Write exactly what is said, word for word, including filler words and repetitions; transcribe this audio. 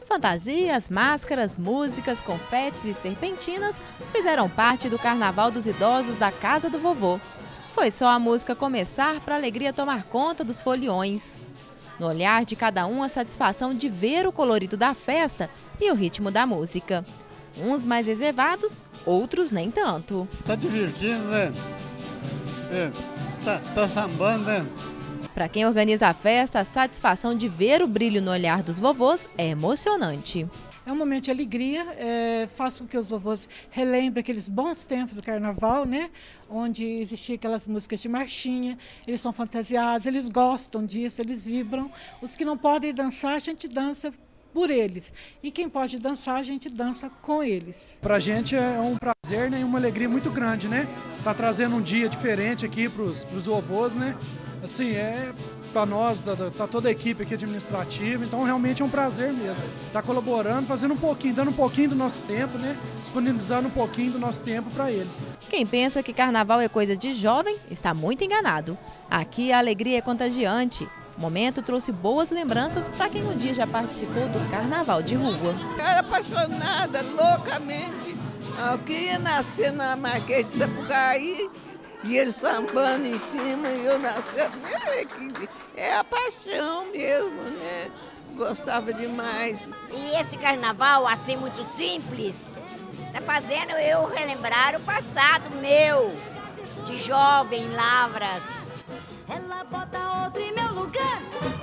Fantasias, máscaras, músicas, confetes e serpentinas fizeram parte do Carnaval dos Idosos da Casa do Vovô. Foi só a música começar para a alegria tomar conta dos foliões. No olhar de cada um, a satisfação de ver o colorido da festa e o ritmo da música. Uns mais reservados, outros nem tanto. Tá divertindo, né? É, tá, tá sambando, né? Para quem organiza a festa, a satisfação de ver o brilho no olhar dos vovôs é emocionante. É um momento de alegria, é, faz com que os vovôs relembrem aqueles bons tempos do carnaval, né? Onde existiam aquelas músicas de marchinha, eles são fantasiados, eles gostam disso, eles vibram. Os que não podem dançar, a gente dança por eles. E quem pode dançar, a gente dança com eles. Para a gente é um prazer, né, e uma alegria muito grande, né? Tá trazendo um dia diferente aqui para os vovôs, né? Assim, é para nós, tá toda a equipe aqui administrativa, então realmente é um prazer mesmo. Tá colaborando, fazendo um pouquinho, dando um pouquinho do nosso tempo, né? Disponibilizando um pouquinho do nosso tempo para eles. Quem pensa que carnaval é coisa de jovem, está muito enganado. Aqui a alegria é contagiante. O momento trouxe boas lembranças para quem um dia já participou do carnaval de rua. Era apaixonada, loucamente. Eu queria nascer na Marquês de Sapucaí e ele sambando em cima e eu nasci. É a paixão mesmo, né? Gostava demais. E esse carnaval, assim, muito simples, tá fazendo eu relembrar o passado meu, de jovem em Lavras. Ela bota outro em meu lugar.